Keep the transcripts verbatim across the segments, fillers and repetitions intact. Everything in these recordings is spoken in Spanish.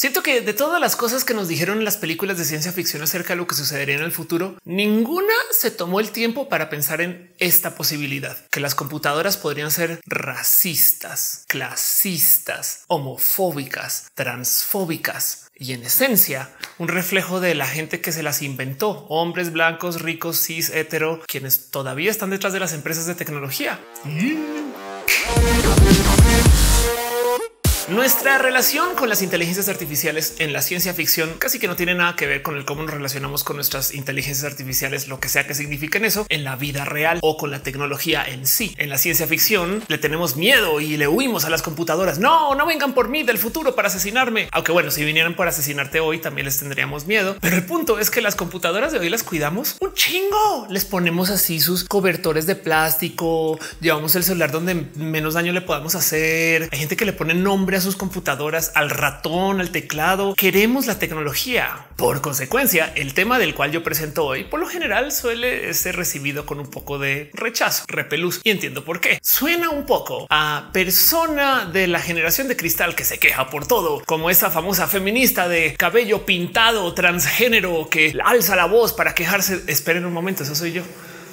Siento que de todas las cosas que nos dijeron en las películas de ciencia ficción acerca de lo que sucedería en el futuro, ninguna se tomó el tiempo para pensar en esta posibilidad, que las computadoras podrían ser racistas, clasistas, homofóbicas, transfóbicas y en esencia un reflejo de la gente que se las inventó, hombres blancos, ricos, cis, hetero, quienes todavía están detrás de las empresas de tecnología. Mm. Nuestra relación con las inteligencias artificiales en la ciencia ficción casi que no tiene nada que ver con el cómo nos relacionamos con nuestras inteligencias artificiales, lo que sea que signifiquen eso en la vida real o con la tecnología en sí. En la ciencia ficción le tenemos miedo y le huimos a las computadoras. No, no vengan por mí del futuro para asesinarme. Aunque bueno, si vinieran por asesinarte hoy también les tendríamos miedo. Pero el punto es que las computadoras de hoy las cuidamos un chingo. Les ponemos así sus cobertores de plástico, llevamos el celular donde menos daño le podamos hacer. Hay gente que le pone nombre a sus computadoras, al ratón, al teclado. Queremos la tecnología. Por consecuencia, el tema del cual yo presento hoy por lo general suele ser recibido con un poco de rechazo, repelús, y entiendo por qué. Suena un poco a persona de la generación de cristal que se queja por todo, como esa famosa feminista de cabello pintado transgénero que alza la voz para quejarse. Esperen un momento, eso soy yo.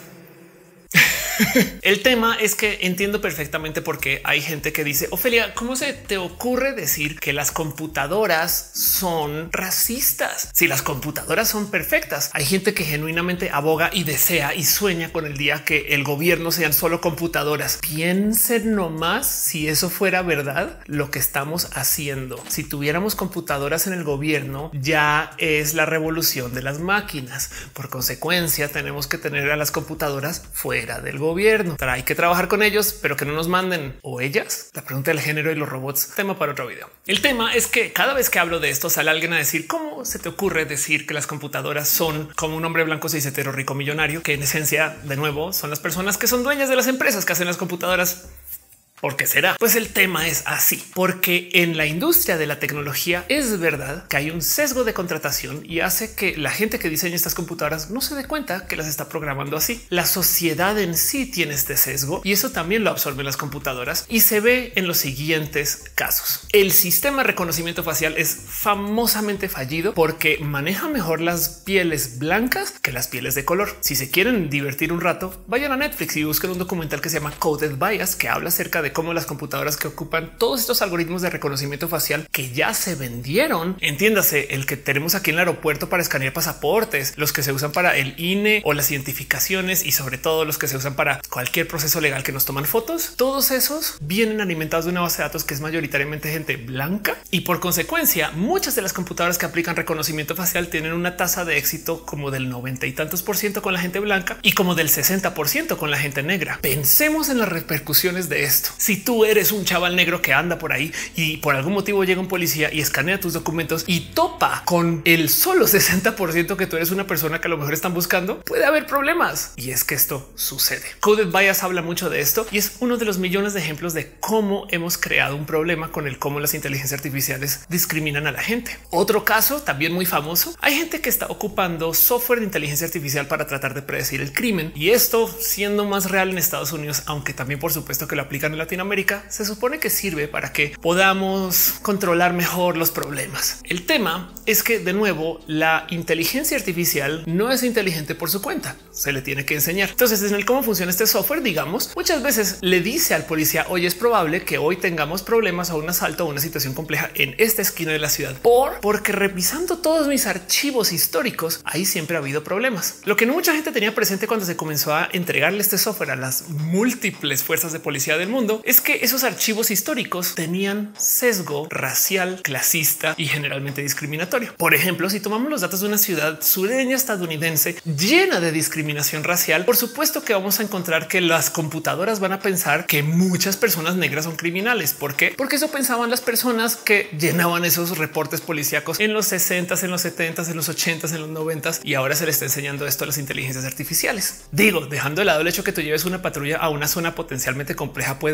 El tema es que entiendo perfectamente por qué hay gente que dice: Ofelia, ¿cómo se te ocurre decir que las computadoras son racistas? Si las computadoras son perfectas, hay gente que genuinamente aboga y desea y sueña con el día que el gobierno sean solo computadoras. Piensen nomás si eso fuera verdad, lo que estamos haciendo. Si tuviéramos computadoras en el gobierno, ya es la revolución de las máquinas. Por consecuencia, tenemos que tener a las computadoras fuera del gobierno. Gobierno. Hay que trabajar con ellos, pero que no nos manden o ellas. La pregunta del género y los robots, tema para otro video. El tema es que cada vez que hablo de esto sale alguien a decir: ¿cómo se te ocurre decir que las computadoras son como un hombre blanco cis hetero rico millonario? Que en esencia, de nuevo, son las personas que son dueñas de las empresas que hacen las computadoras. ¿Por qué será? Pues el tema es así, porque en la industria de la tecnología es verdad que hay un sesgo de contratación y hace que la gente que diseña estas computadoras no se dé cuenta que las está programando así. La sociedad en sí tiene este sesgo y eso también lo absorben las computadoras y se ve en los siguientes casos. El sistema de reconocimiento facial es famosamente fallido porque maneja mejor las pieles blancas que las pieles de color. Si se quieren divertir un rato, vayan a Netflix y busquen un documental que se llama Coded Bias, que habla acerca de cómo las computadoras que ocupan todos estos algoritmos de reconocimiento facial que ya se vendieron, entiéndase el que tenemos aquí en el aeropuerto para escanear pasaportes, los que se usan para el I N E o las identificaciones y sobre todo los que se usan para cualquier proceso legal que nos toman fotos, todos esos vienen alimentados de una base de datos que es mayoritariamente gente blanca y por consecuencia muchas de las computadoras que aplican reconocimiento facial tienen una tasa de éxito como del noventa y tantos por ciento con la gente blanca y como del sesenta por ciento con la gente negra. Pensemos en las repercusiones de esto. Si tú eres un chaval negro que anda por ahí y por algún motivo llega un policía y escanea tus documentos y topa con el solo sesenta por ciento que tú eres una persona que a lo mejor están buscando, puede haber problemas. Y es que esto sucede. Coded Bias habla mucho de esto y es uno de los millones de ejemplos de cómo hemos creado un problema con el cómo las inteligencias artificiales discriminan a la gente. Otro caso también muy famoso. Hay gente que está ocupando software de inteligencia artificial para tratar de predecir el crimen y esto siendo más real en Estados Unidos, aunque también por supuesto que lo aplican en Latinoamérica, se supone que sirve para que podamos controlar mejor los problemas. El tema es que de nuevo la inteligencia artificial no es inteligente por su cuenta, se le tiene que enseñar. Entonces en el cómo funciona este software, digamos, muchas veces le dice al policía: oye, es probable que hoy tengamos problemas o un asalto o una situación compleja en esta esquina de la ciudad por porque revisando todos mis archivos históricos, ahí siempre ha habido problemas. Lo que no mucha gente tenía presente cuando se comenzó a entregarle este software a las múltiples fuerzas de policía del mundo es que esos archivos históricos tenían sesgo racial, clasista y generalmente discriminatorio. Por ejemplo, si tomamos los datos de una ciudad sureña estadounidense llena de discriminación racial, por supuesto que vamos a encontrar que las computadoras van a pensar que muchas personas negras son criminales. ¿Por qué? Porque eso pensaban las personas que llenaban esos reportes policíacos en los sesentas, en los setentas, en los ochentas, en los noventas y ahora se le está enseñando esto a las inteligencias artificiales. Digo, dejando de lado el hecho que tú lleves una patrulla a una zona potencialmente compleja puede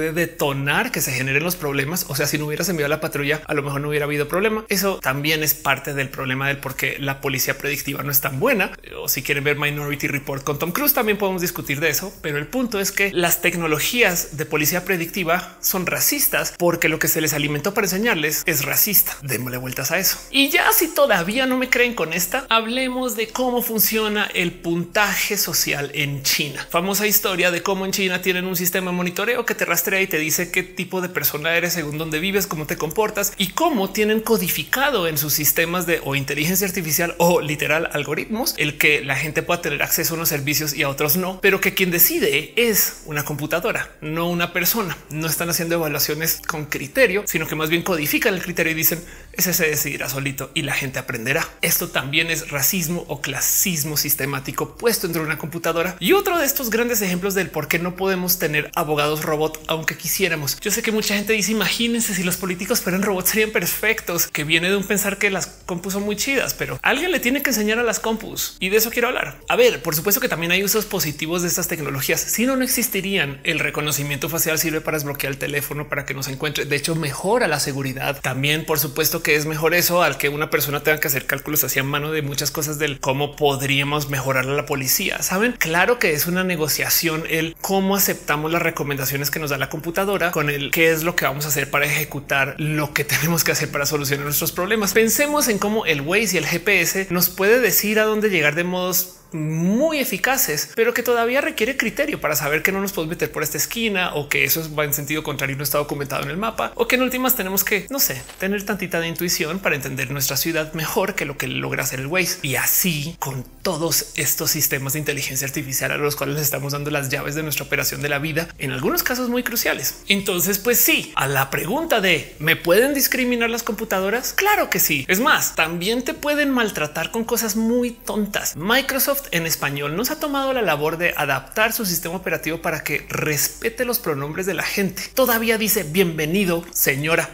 puede detonar que se generen los problemas. O sea, si no hubieras enviado la patrulla, a lo mejor no hubiera habido problema. Eso también es parte del problema del por qué la policía predictiva no es tan buena. O si quieren ver Minority Report con Tom Cruise, también podemos discutir de eso. Pero el punto es que las tecnologías de policía predictiva son racistas porque lo que se les alimentó para enseñarles es racista. Démosle vueltas a eso. Y ya si todavía no me creen con esta, hablemos de cómo funciona el puntaje social en China. Famosa historia de cómo en China tienen un sistema de monitoreo que te rastrea y te dice qué tipo de persona eres según dónde vives, cómo te comportas y cómo tienen codificado en sus sistemas de o inteligencia artificial o literal algoritmos el que la gente pueda tener acceso a unos servicios y a otros no, pero que quien decide es una computadora, no una persona. No están haciendo evaluaciones con criterio, sino que más bien codifican el criterio y dicen ese se decidirá solito y la gente aprenderá. Esto también es racismo o clasismo sistemático puesto dentro de una computadora. Y otro de estos grandes ejemplos del por qué no podemos tener abogados robot, aunque quisiéramos. Yo sé que mucha gente dice, imagínense si los políticos fueran robots serían perfectos, que viene de un pensar que las compus son muy chidas, pero alguien le tiene que enseñar a las compus y de eso quiero hablar. A ver, por supuesto que también hay usos positivos de estas tecnologías. Si no, no existirían. El reconocimiento facial sirve para desbloquear el teléfono para que nos encuentre. De hecho, mejora la seguridad. También, por supuesto que es mejor eso al que una persona tenga que hacer cálculos hacia mano de muchas cosas del cómo podríamos mejorar a la policía. Saben, claro que es una negociación el cómo aceptamos las recomendaciones que nos da la computadora con el qué es lo que vamos a hacer para ejecutar lo que tenemos que hacer para solucionar nuestros problemas. Pensemos en cómo el Waze y el G P S nos puede decir a dónde llegar de modos muy eficaces, pero que todavía requiere criterio para saber que no nos podemos meter por esta esquina o que eso va en sentido contrario y no está documentado en el mapa, o que en últimas tenemos que, no sé, tener tantita de intuición para entender nuestra ciudad mejor que lo que logra hacer el Waze. Y así con todos estos sistemas de inteligencia artificial a los cuales les estamos dando las llaves de nuestra operación de la vida, en algunos casos muy cruciales. Entonces, pues sí, a la pregunta de ¿me pueden discriminar las computadoras? Claro que sí. Es más, también te pueden maltratar con cosas muy tontas. Microsoft en español nos ha tomado la labor de adaptar su sistema operativo para que respete los pronombres de la gente. Todavía dice bienvenido, señora.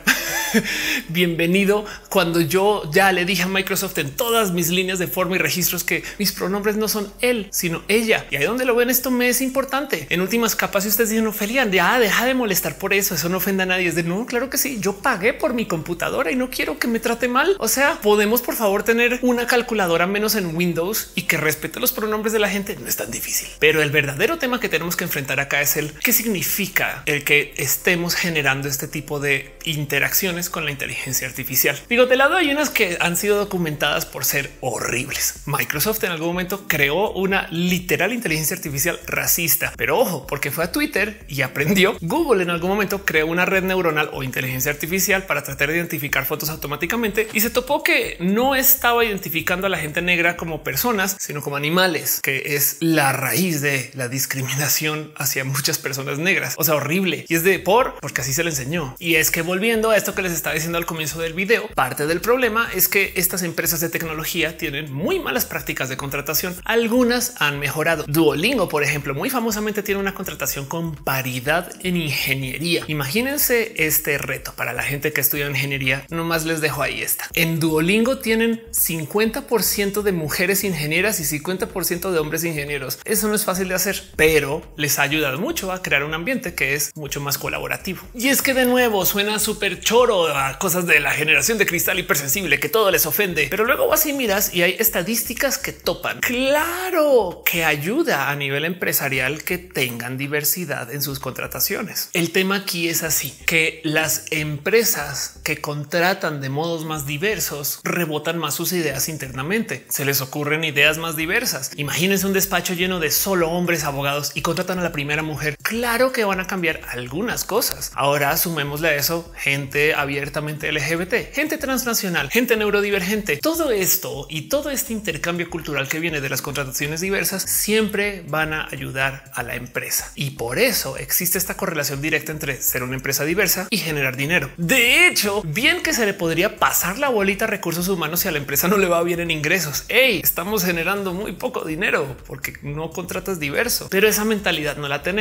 Bienvenido, cuando yo ya le dije a Microsoft en todas mis líneas de forma y registros que mis pronombres no son él, sino ella. Y ahí donde lo ven, esto me es importante. En últimas capas, si ustedes dicen Ofelia, ya deja de molestar por eso, eso no ofenda a nadie. Es de no, claro que sí. Yo pagué por mi computadora y no quiero que me trate mal. O sea, podemos por favor tener una calculadora menos en Windows y que respete los pronombres de la gente. No es tan difícil, pero el verdadero tema que tenemos que enfrentar acá es el qué significa el que estemos generando este tipo de interacciones con la inteligencia artificial. Digo, de lado hay unas que han sido documentadas por ser horribles. Microsoft en algún momento creó una literal inteligencia artificial racista, pero ojo, porque fue a Twitter y aprendió. Google en algún momento creó una red neuronal o inteligencia artificial para tratar de identificar fotos automáticamente y se topó que no estaba identificando a la gente negra como personas, sino como animales, que es la raíz de la discriminación hacia muchas personas negras. O sea, horrible. Y es de por porque así se le enseñó. Y es que volviendo a esto que les estaba diciendo al comienzo del video, parte del problema es que estas empresas de tecnología tienen muy malas prácticas de contratación. Algunas han mejorado. Duolingo, por ejemplo, muy famosamente tiene una contratación con paridad en ingeniería. Imagínense este reto para la gente que estudia ingeniería. Nomás les dejo ahí esta. En Duolingo tienen cincuenta por ciento de mujeres ingenieras y cincuenta por ciento de hombres ingenieros. Eso no es fácil de hacer, pero les ha ayudado mucho a crear un ambiente que es mucho más colaborativo. Y es que de nuevo suena súper choro a cosas de la generación de cristal hipersensible que todo les ofende, pero luego vas y miras y hay estadísticas que topan. Claro que ayuda a nivel empresarial que tengan diversidad en sus contrataciones. El tema aquí es así, que las empresas que contratan de modos más diversos rebotan más sus ideas internamente. Se les ocurren ideas más diversas. Imagínense un despacho lleno de solo hombres abogados y contratan a la primera mujer. Claro que van a cambiar algunas cosas. Ahora sumémosle a eso gente abiertamente L G B T, gente transnacional, gente neurodivergente. Todo esto y todo este intercambio cultural que viene de las contrataciones diversas siempre van a ayudar a la empresa. Y por eso existe esta correlación directa entre ser una empresa diversa y generar dinero. De hecho, bien que se le podría pasar la bolita a recursos humanos si a la empresa no le va bien en ingresos. Hey, estamos generando muy poco dinero porque no contratas diverso, pero esa mentalidad no la tenemos. Ahora,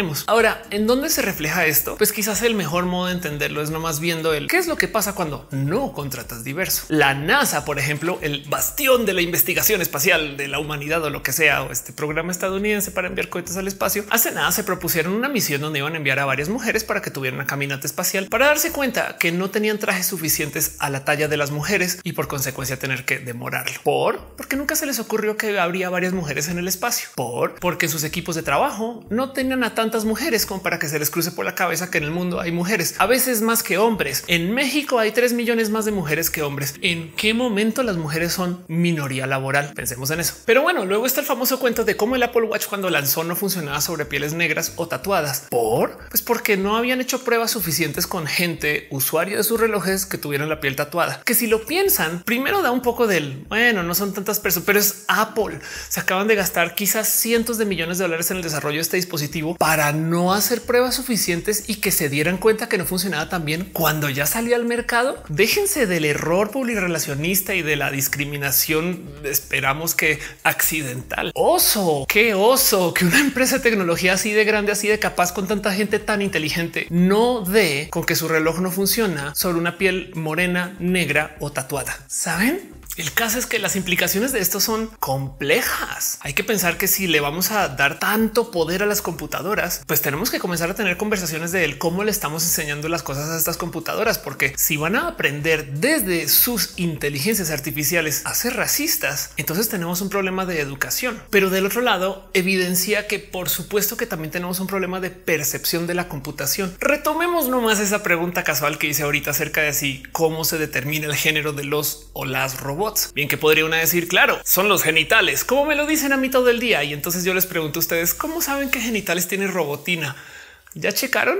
Ahora, ¿en dónde se refleja esto? Pues quizás el mejor modo de entenderlo es nomás viendo el qué es lo que pasa cuando no contratas diverso. La NASA, por ejemplo, el bastión de la investigación espacial de la humanidad o lo que sea, o este programa estadounidense para enviar cohetes al espacio, hace nada se propusieron una misión donde iban a enviar a varias mujeres para que tuvieran una caminata espacial, para darse cuenta que no tenían trajes suficientes a la talla de las mujeres y por consecuencia tener que demorarlo. Por porque nunca se les ocurrió que habría varias mujeres en el espacio. Por porque sus equipos de trabajo no tenían a tantas mujeres como para que se les cruce por la cabeza que en el mundo hay mujeres, a veces más que hombres. En México hay tres millones más de mujeres que hombres. ¿En qué momento las mujeres son minoría laboral? Pensemos en eso. Pero bueno, luego está el famoso cuento de cómo el Apple Watch cuando lanzó no funcionaba sobre pieles negras o tatuadas. Por pues porque no habían hecho pruebas suficientes con gente usuaria de sus relojes que tuvieran la piel tatuada. Que si lo piensan, primero da un poco del bueno, no son tantas personas, pero es Apple. Se acaban de gastar quizás cientos de millones de dólares en el desarrollo de este dispositivo para no hacer pruebas suficientes y que se dieran cuenta que no funcionaba tan bien cuando ya salió al mercado. Déjense del error publirelacionista y de la discriminación. Esperamos que accidental. Oso, qué oso que una empresa de tecnología así de grande, así de capaz, con tanta gente tan inteligente, no dé con que su reloj no funciona sobre una piel morena, negra o tatuada. ¿Saben? El caso es que las implicaciones de esto son complejas. Hay que pensar que si le vamos a dar tanto poder a las computadoras, pues tenemos que comenzar a tener conversaciones de él, cómo le estamos enseñando las cosas a estas computadoras, porque si van a aprender desde sus inteligencias artificiales a ser racistas, entonces tenemos un problema de educación. Pero del otro lado, evidencia que por supuesto que también tenemos un problema de percepción de la computación. Retomemos nomás esa pregunta casual que hice ahorita acerca de si cómo se determina el género de los o las robots. Bien que podría una decir, claro, son los genitales, como me lo dicen a mí todo el día. Y entonces yo les pregunto a ustedes, ¿cómo saben qué genitales tiene Robotina? ¿Ya checaron?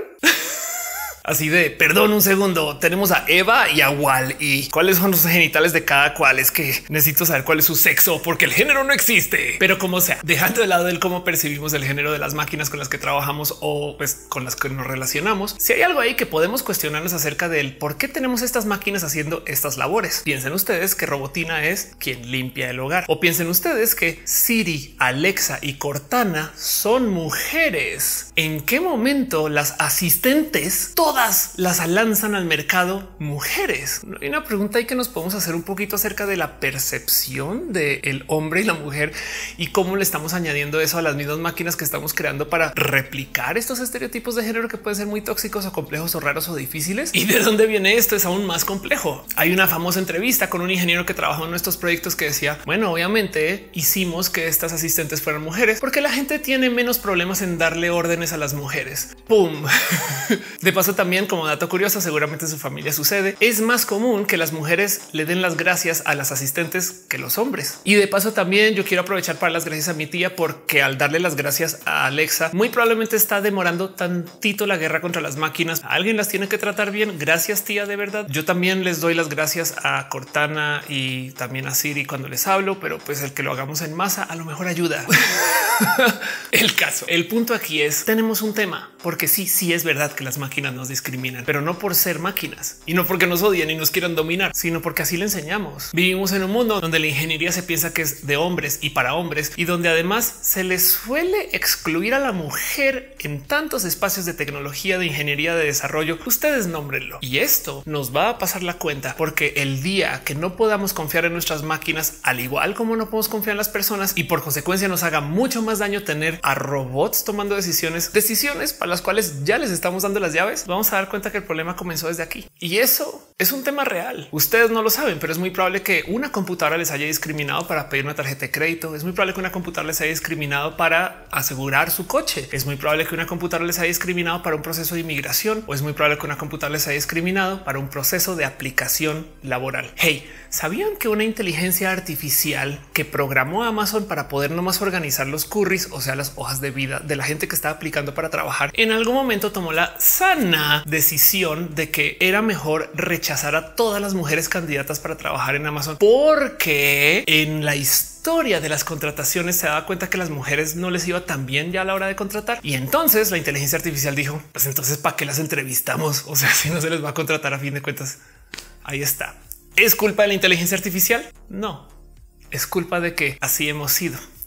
Así de perdón, un segundo. Tenemos a Eva y a Wall y cuáles son los genitales de cada cual. Es que necesito saber cuál es su sexo porque el género no existe. Pero como sea, dejando de lado el cómo percibimos el género de las máquinas con las que trabajamos o pues con las que nos relacionamos, si hay algo ahí que podemos cuestionarnos acerca del por qué tenemos estas máquinas haciendo estas labores. Piensen ustedes que Robotina es quien limpia el hogar, o piensen ustedes que Siri, Alexa y Cortana son mujeres. ¿En qué momento las asistentes todas las lanzan al mercado mujeres? Hay una pregunta ahí que nos podemos hacer un poquito acerca de la percepción del hombre y la mujer y cómo le estamos añadiendo eso a las mismas máquinas que estamos creando para replicar estos estereotipos de género que pueden ser muy tóxicos o complejos o raros o difíciles. Y de dónde viene esto es aún más complejo. Hay una famosa entrevista con un ingeniero que trabajó en nuestros proyectos que decía, bueno, obviamente hicimos que estas asistentes fueran mujeres porque la gente tiene menos problemas en darle órdenes a las mujeres. Pum. De paso, también como dato curioso, seguramente en su familia sucede, es más común que las mujeres le den las gracias a las asistentes que los hombres. Y de paso también yo quiero aprovechar para las gracias a mi tía, porque al darle las gracias a Alexa, muy probablemente está demorando tantito la guerra contra las máquinas. Alguien las tiene que tratar bien. Gracias, tía, de verdad. Yo también les doy las gracias a Cortana y también a Siri cuando les hablo, pero pues el que lo hagamos en masa a lo mejor ayuda. El caso, el punto aquí es tenemos un tema, porque sí, sí es verdad que las máquinas nos discriminan, pero no por ser máquinas y no porque nos odien y nos quieran dominar, sino porque así le enseñamos. Vivimos en un mundo donde la ingeniería se piensa que es de hombres y para hombres y donde además se les suele excluir a la mujer en tantos espacios de tecnología, de ingeniería, de desarrollo. Ustedes nómbrenlo. Y esto nos va a pasar la cuenta, porque el día que no podamos confiar en nuestras máquinas, al igual como no podemos confiar en las personas y por consecuencia nos haga mucho más daño tener a robots tomando decisiones, decisiones para las cuales ya les estamos dando las llaves, vamos a dar cuenta que el problema comenzó desde aquí. Y eso es un tema real. Ustedes no lo saben, pero es muy probable que una computadora les haya discriminado para pedir una tarjeta de crédito. Es muy probable que una computadora les haya discriminado para asegurar su coche. Es muy probable que una computadora les haya discriminado para un proceso de inmigración, o es muy probable que una computadora les haya discriminado para un proceso de aplicación laboral. Hey, ¿sabían que una inteligencia artificial que programó Amazon para poder nomás organizar los curries, o sea, las hojas de vida de la gente que estaba aplicando para trabajar, en algún momento tomó la sana decisión de que era mejor rechazar a todas las mujeres candidatas para trabajar en Amazon, porque en la historia de las contrataciones se daba cuenta que las mujeres no les iba tan bien ya a la hora de contratar? Y entonces la inteligencia artificial dijo, pues entonces ¿para qué las entrevistamos? O sea, si no se les va a contratar a fin de cuentas. Ahí está. ¿Es culpa de la inteligencia artificial? No, es culpa de que así hemos sido.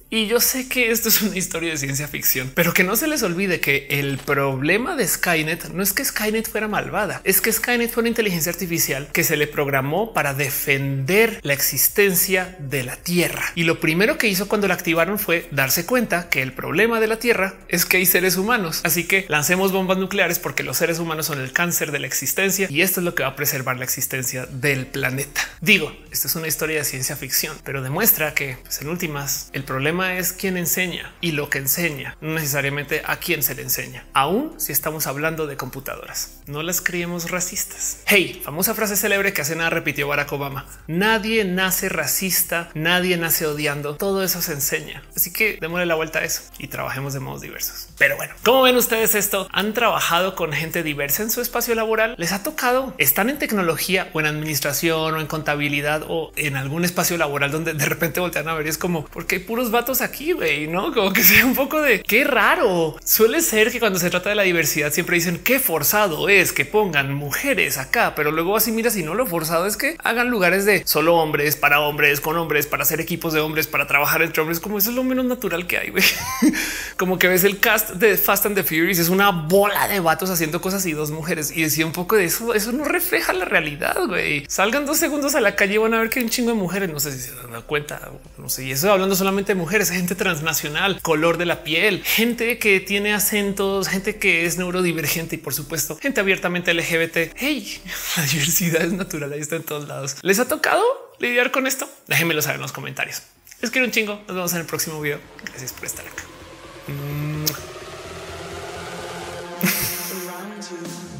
Y yo sé que esto es una historia de ciencia ficción, pero que no se les olvide que el problema de Skynet no es que Skynet fuera malvada, es que Skynet fue una inteligencia artificial que se le programó para defender la existencia de la Tierra. Y lo primero que hizo cuando la activaron fue darse cuenta que el problema de la Tierra es que hay seres humanos. Así que lancemos bombas nucleares porque los seres humanos son el cáncer de la existencia y esto es lo que va a preservar la existencia del planeta. Digo, esto es una historia de ciencia ficción, pero demuestra que pues, en últimas el problema es quién enseña y lo que enseña, no necesariamente a quién se le enseña, aún si estamos hablando de computadoras. No las criemos racistas. Hey, famosa frase célebre que hace nada repitió Barack Obama: nadie nace racista, nadie nace odiando, todo eso se enseña. Así que démosle la vuelta a eso y trabajemos de modos diversos. Pero bueno, ¿cómo ven ustedes esto? ¿Han trabajado con gente diversa en su espacio laboral? ¿Les ha tocado? ¿Están en tecnología o en administración o en contabilidad o en algún espacio laboral donde de repente voltean a ver y es como, ¿por qué hay puros vatos aquí, güey? No, como que sea un poco de qué raro. Suele ser que cuando se trata de la diversidad siempre dicen qué forzado es que pongan mujeres acá, pero luego así mira, si no, lo forzado es que hagan lugares de solo hombres, para hombres, con hombres, para hacer equipos de hombres, para trabajar entre hombres, como eso es lo menos natural que hay, güey. Como que ves el cast de Fast and the Furious, es una bola de vatos haciendo cosas y dos mujeres, y decía un poco de eso. Eso no refleja la realidad, güey. Salgan dos segundos a la calle y van a ver que hay un chingo de mujeres. No sé si se dan cuenta, no sé. Y eso hablando solamente de mujeres, gente transnacional, color de la piel, gente que tiene acentos, gente que es neurodivergente y por supuesto gente abiertamente L G B T. Hey, la diversidad es natural, ahí está en todos lados. ¿Les ha tocado lidiar con esto? Déjenmelo saber en los comentarios. Les quiero un chingo. Nos vemos en el próximo video. Gracias por estar acá. Mm.